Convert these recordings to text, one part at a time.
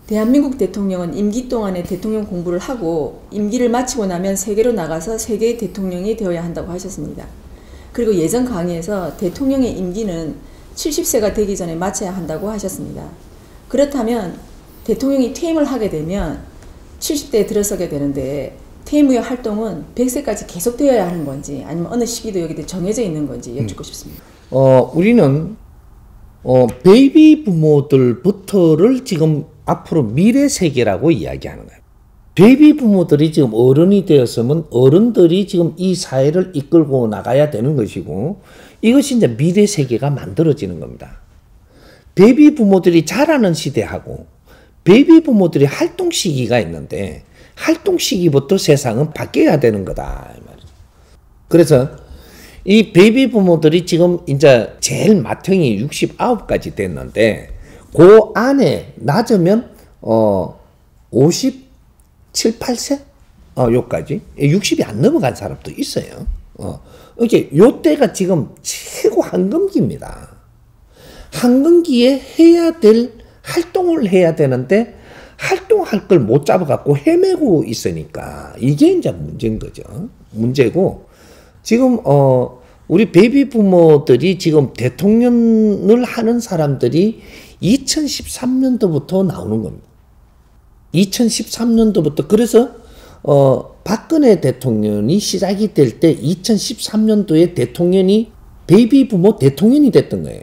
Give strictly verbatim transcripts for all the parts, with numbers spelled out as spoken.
대한민국 대통령은 임기 동안에 대통령 공부를 하고 임기를 마치고 나면 세계로 나가서 세계의 대통령이 되어야 한다고 하셨습니다. 그리고 예전 강의에서 대통령의 임기는 칠십 세가 되기 전에 마쳐야 한다고 하셨습니다. 그렇다면 대통령이 퇴임을 하게 되면 칠십 대에 들어서게 되는데 퇴임 후의 활동은 백 세까지 계속되어야 하는 건지 아니면 어느 시기도 여기에 정해져 있는 건지 여쭙고 음. 싶습니다. 어, 우리는 어, 베이비 부모들부터를 지금 앞으로 미래 세계라고 이야기하는 거예요. 베이비 부모들이 지금 어른이 되었으면 어른들이 지금 이 사회를 이끌고 나가야 되는 것이고 이것이 이제 미래 세계가 만들어지는 겁니다. 베이비 부모들이 자라는 시대하고 베이비 부모들이 활동 시기가 있는데 활동 시기부터 세상은 바뀌어야 되는 거다. 그래서 이 베이비 부모들이 지금 이제 제일 맏형이 육십구까지 됐는데 그 안에 낮으면 어 오십칠, 팔 세? 어 요까지 육십이 안 넘어간 사람도 있어요. 어 이게 요 때가 지금 최고 황금기입니다. 황금기에 해야 될 활동을 해야 되는데 활동할 걸 못 잡아갖고 헤매고 있으니까 이게 이제 문제인 거죠. 문제고 지금 어 우리 베이비 부모들이 지금 대통령을 하는 사람들이 이천십삼 년도부터 나오는 겁니다. 이천십삼 년도부터 그래서 어 박근혜 대통령이 시작이 될 때 이천십삼 년도에 대통령이 베이비 부모 대통령이 됐던 거예요.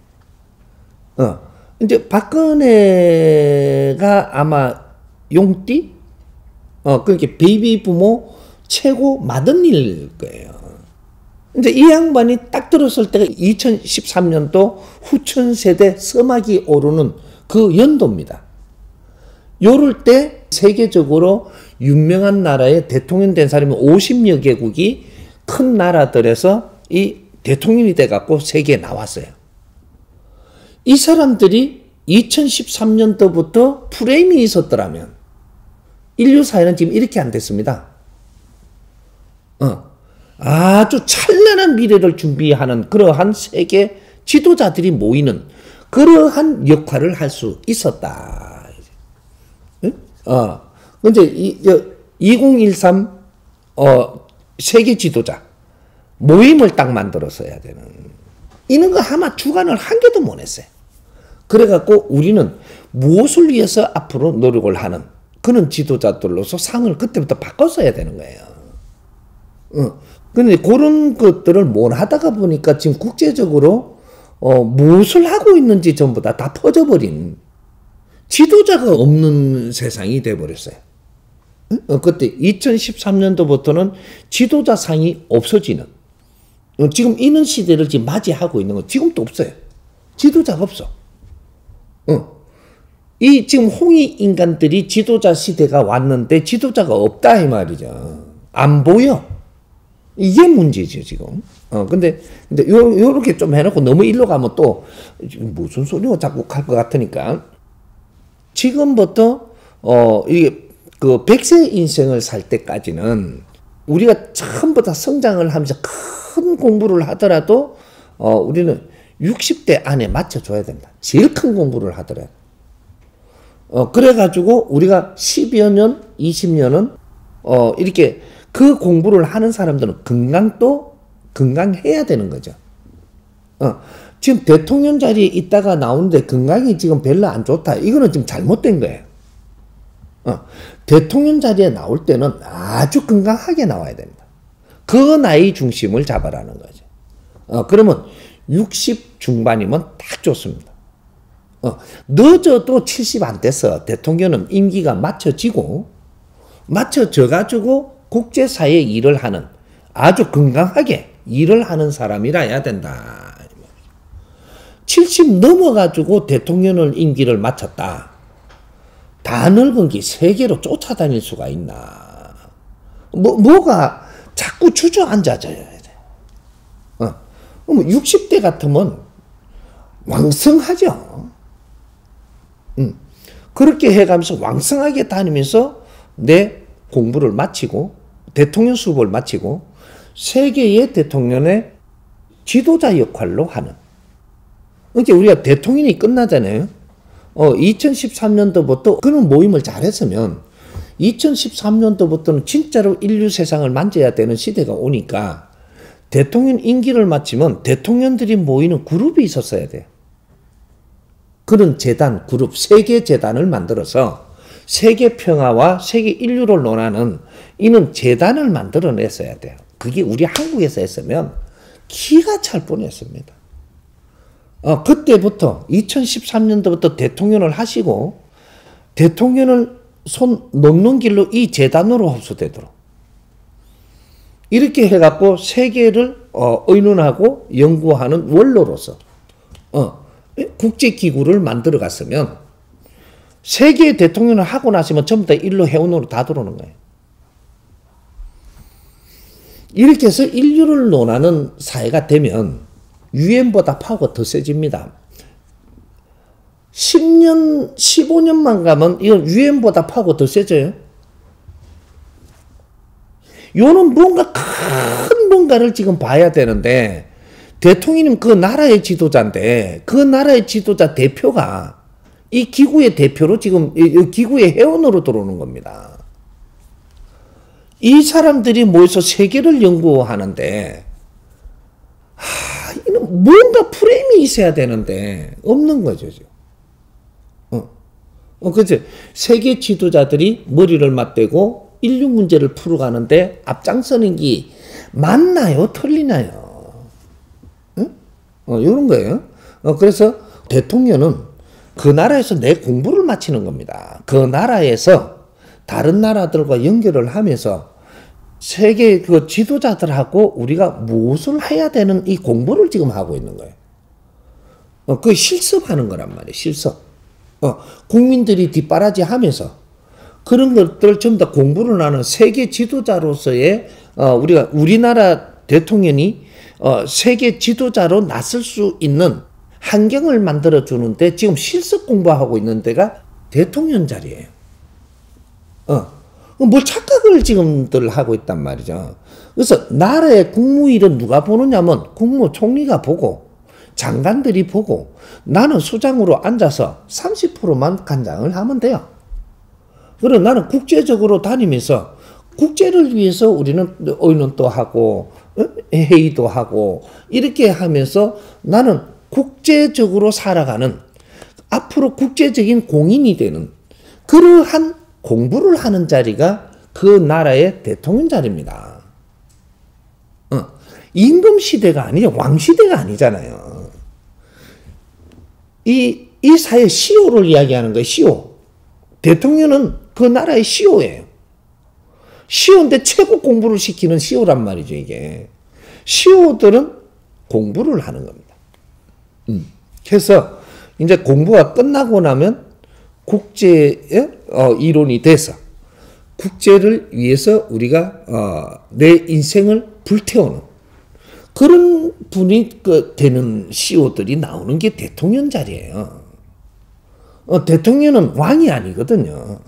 어 이제 박근혜가 아마 용띠 어 그러니까 베이비 부모 최고 맏언니일 거예요. 이제 이 양반이 딱 들었을 때가 이천십삼 년도 후천 세대 서막이 오르는 그 연도입니다. 요럴 때 세계적으로 유명한 나라의 대통령 된 사람이 오십여 개국이 큰 나라들에서 이 대통령이 돼갖고 세계에 나왔어요. 이 사람들이 이천십삼 년도부터 프레임이 있었더라면 인류 사회는 지금 이렇게 안 됐습니다. 어. 아주 찬란한 미래를 준비하는 그러한 세계 지도자들이 모이는 그러한 역할을 할 수 있었다. 응? 어. 근데 이, 이천십삼 어, 세계 지도자 모임을 딱 만들었어야 되는. 이런 거 아마 주관을 한 개도 못 했어요. 그래갖고 우리는 무엇을 위해서 앞으로 노력을 하는 그런 지도자들로서 상을 그때부터 바꿨어야 되는 거예요. 어. 근데 그런 것들을 못 하다가 보니까 지금 국제적으로 어, 무엇을 하고 있는지 전부 다, 다 퍼져버린 지도자가 없는 세상이 돼버렸어요. 어, 그때 이천십삼 년도부터는 지도자상이 없어지는 어, 지금 이런 시대를 지금 맞이하고 있는 거 지금도 없어요. 지도자가 없어. 어. 이 지금 홍익 인간들이 지도자 시대가 왔는데 지도자가 없다 이 말이죠. 안 보여. 이게 문제죠, 지금. 어, 근데, 근데, 요, 요렇게 좀 해놓고 너무 일로 가면 또, 무슨 소리가 자꾸 할 것 같으니까. 지금부터, 어, 이게, 그, 백 세 인생을 살 때까지는, 우리가 처음부터 성장을 하면서 큰 공부를 하더라도, 어, 우리는 육십 대 안에 맞춰줘야 됩니다. 제일 큰 공부를 하더라도. 어, 그래가지고, 우리가 십여 년, 이십 년은, 어, 이렇게, 그 공부를 하는 사람들은 건강도 건강해야 되는 거죠. 어, 지금 대통령 자리에 있다가 나오는데 건강이 지금 별로 안 좋다. 이거는 지금 잘못된 거예요. 어, 대통령 자리에 나올 때는 아주 건강하게 나와야 됩니다. 그 나이 중심을 잡아라는 거죠. 어, 그러면 육십 중반이면 딱 좋습니다. 어, 늦어도 칠십 안 돼서 대통령은 임기가 맞춰지고 맞춰져가지고 국제사회에 일을 하는 아주 건강하게 일을 하는 사람이라야 된다. 칠십 넘어가지고 대통령을 임기를 마쳤다. 다 늙은 게 세계로 쫓아다닐 수가 있나. 뭐, 뭐가 자꾸 주저앉아져야 돼. 어. 그럼 육십 대 같으면 왕성하죠. 음. 그렇게 해가면서 왕성하게 다니면서 내 공부를 마치고 대통령 수업을 마치고 세계의 대통령의 지도자 역할로 하는. 그러니까 우리가 대통령이 끝나잖아요. 어, 이천십삼 년도부터 그런 모임을 잘했으면 이천십삼 년도부터는 진짜로 인류 세상을 만져야 되는 시대가 오니까 대통령 임기를 마치면 대통령들이 모이는 그룹이 있었어야 돼요. 그런 재단, 그룹, 세계 재단을 만들어서 세계 평화와 세계 인류를 논하는 이런 재단을 만들어냈어야 돼요. 그게 우리 한국에서 했으면 기가 찰 뻔했습니다. 어, 그때부터 이천십삼 년도부터 대통령을 하시고 대통령을 손 놓는 길로 이 재단으로 흡수되도록 이렇게 해갖고 세계를 어, 의논하고 연구하는 원로로서 어, 국제기구를 만들어 갔으면 세계 대통령을 하고 나시면 전부 다 일로 해운으로 다 들어오는 거예요. 이렇게 해서 인류를 논하는 사회가 되면 유엔보다 파워가 더 세집니다. 십 년, 십오 년만 가면 이건 유엔보다 파워가 더 세져요. 요는 뭔가 큰 뭔가를 지금 봐야 되는데 대통령님 그 나라의 지도자인데 그 나라의 지도자 대표가 이 기구의 대표로 지금 이 기구의 회원으로 들어오는 겁니다. 이 사람들이 모여서 세계를 연구하는데 하, 이는 뭔가 프레임이 있어야 되는데 없는 거죠. 어, 어, 그치? 세계 지도자들이 머리를 맞대고 인류 문제를 풀어가는데 앞장서는 게 맞나요? 틀리나요? 응? 어, 이런 거예요. 어, 그래서 대통령은 그 나라에서 내 공부를 마치는 겁니다. 그 나라에서 다른 나라들과 연결을 하면서 세계 그 지도자들하고 우리가 무엇을 해야 되는 이 공부를 지금 하고 있는 거예요. 어, 그 실습하는 거란 말이에요. 실습. 어, 국민들이 뒷바라지 하면서 그런 것들을 전부 다 공부를 하는 세계 지도자로서의 어, 우리가 우리나라 대통령이 어, 세계 지도자로 나설 수 있는 환경을 만들어 주는데 지금 실습 공부하고 있는 데가 대통령 자리예요. 어, 뭘 착각을 지금들 하고 있단 말이죠. 그래서 나라의 국무일은 누가 보느냐면 국무총리가 보고 장관들이 보고 나는 수장으로 앉아서 삼십 퍼센트만 관장을 하면 돼요. 그리고 나는 국제적으로 다니면서 국제를 위해서 우리는 의논도 하고 회의도 하고 이렇게 하면서 나는 국제적으로 살아가는 앞으로 국제적인 공인이 되는 그러한 공부를 하는 자리가 그 나라의 대통령 자리입니다. 어, 임금 시대가 아니죠. 왕 시대가 아니잖아요. 이, 이 사회 시오를 이야기하는 거예요. 시오. 대통령은 그 나라의 시오예요. 시오인데 최고 공부를 시키는 시오란 말이죠, 이게. 시오들은 공부를 하는 겁니다. 음. 그래서 이제 공부가 끝나고 나면 국제의 어, 이론이 돼서 국제를 위해서 우리가 어, 내 인생을 불태우는 그런 분이 그 되는 시오들이 나오는 게 대통령 자리예요. 어, 대통령은 왕이 아니거든요.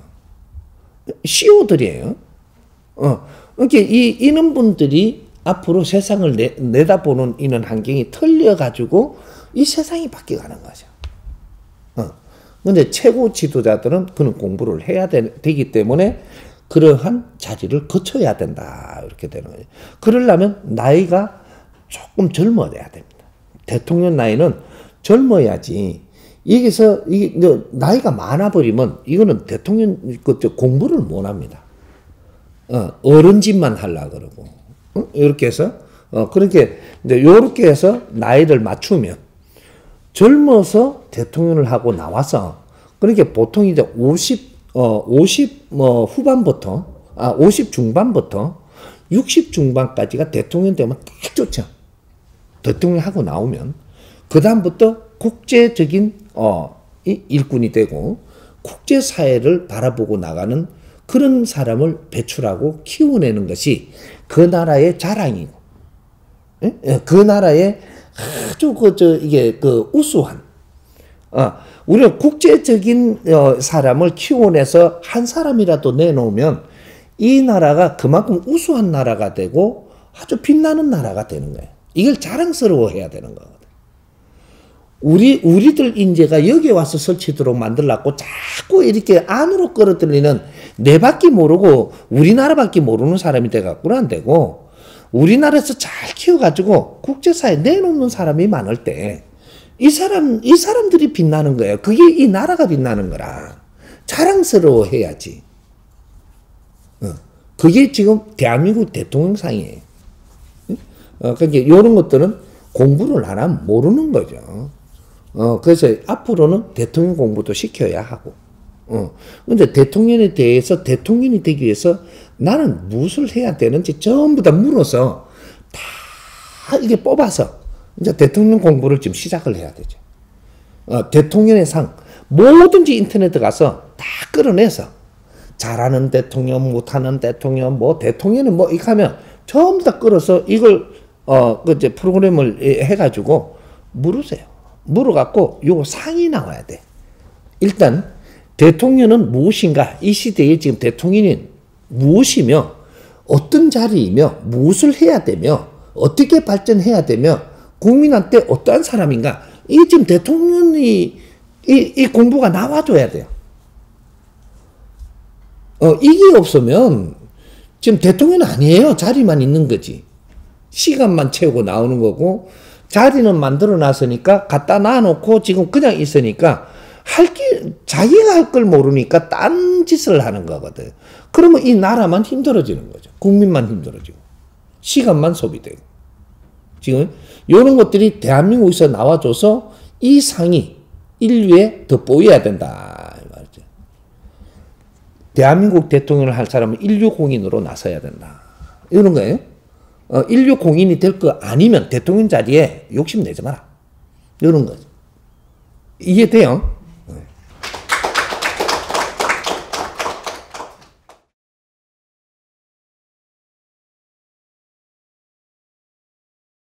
시오들이에요. 어, 이렇게 이 이런 분들이 앞으로 세상을 내, 내다보는 이런 환경이 틀려가지고 이 세상이 바뀌어가는 거죠. 어. 근데 최고 지도자들은 그런 공부를 해야 되, 되기 때문에 그러한 자리를 거쳐야 된다. 이렇게 되는 거예요. 그러려면 나이가 조금 젊어야 됩니다. 대통령 나이는 젊어야지. 여기서 이게 나이가 많아버리면 이거는 대통령 공부를 못 합니다. 어, 어른 짓만 하려고 그러고. 어? 이렇게 해서, 어, 그렇게, 이제 요렇게 해서 나이를 맞추면 젊어서 대통령을 하고 나와서, 그러니까 보통 이제 오십, 어, 오십, 뭐, 후반부터, 아, 오십 중반부터 육십 중반까지가 대통령 되면 딱 좋죠. 대통령 하고 나오면. 그다음부터 국제적인, 어, 이 일꾼이 되고, 국제사회를 바라보고 나가는 그런 사람을 배출하고 키워내는 것이 그 나라의 자랑이고, 예? 그 나라의 아주 그, 저, 이게 그 우수한, 어, 우리가 국제적인 어, 사람을 키워내서 한 사람이라도 내놓으면 이 나라가 그만큼 우수한 나라가 되고 아주 빛나는 나라가 되는 거예요. 이걸 자랑스러워해야 되는 거거든요. 우리, 우리들 인재가 여기에 와서 설치도록 만들려고 자꾸 이렇게 안으로 끌어들이는 내 밖에 모르고 우리나라밖에 모르는 사람이 돼갖고는 안 되고, 우리나라에서 잘 키워가지고 국제사회에 내놓는 사람이 많을 때, 이 사람, 이 사람들이 빛나는 거예요. 그게 이 나라가 빛나는 거라. 자랑스러워 해야지. 어. 그게 지금 대한민국 대통령상이에요. 어, 그러니까 이런 것들은 공부를 안 하면 모르는 거죠. 어, 그래서 앞으로는 대통령 공부도 시켜야 하고. 어, 근데 대통령에 대해서 대통령이 되기 위해서 나는 무엇을 해야 되는지 전부 다 물어서 다 이게 뽑아서 이제 대통령 공부를 지금 시작을 해야 되죠. 어, 대통령의 상, 뭐든지 인터넷에 가서 다 끌어내서 잘하는 대통령, 못하는 대통령, 뭐 대통령은 뭐 이렇게 하면 전부 다 끌어서 이걸 어, 그 이제 프로그램을 해가지고 물으세요. 물어갖고 요 상이 나와야 돼. 일단 대통령은 무엇인가? 이 시대에 지금 대통령이 무엇이며 어떤 자리이며 무엇을 해야 되며 어떻게 발전해야 되며 국민한테 어떠한 사람인가? 이 지금 대통령이 이, 이 공부가 나와줘야 돼요. 어, 이게 없으면 지금 대통령은 아니에요. 자리만 있는 거지. 시간만 채우고 나오는 거고, 자리는 만들어 놨으니까 갖다 놔놓고 지금 그냥 있으니까 할 게, 자기가 할 걸 모르니까 딴 짓을 하는 거거든. 그러면 이 나라만 힘들어지는 거죠. 국민만 힘들어지고. 시간만 소비되고. 지금 이런 것들이 대한민국에서 나와줘서 이 상이 인류에 돋보여야 된다. 말이죠. 대한민국 대통령을 할 사람은 인류 공인으로 나서야 된다. 이런 거예요. 어, 인류 공인이 될 거 아니면 대통령 자리에 욕심내지 마라. 이런 거죠. 이해돼요?